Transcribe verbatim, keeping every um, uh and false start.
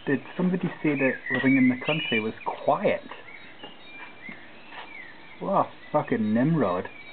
Did somebody say that living in the country was quiet? What a fucking Nimrod.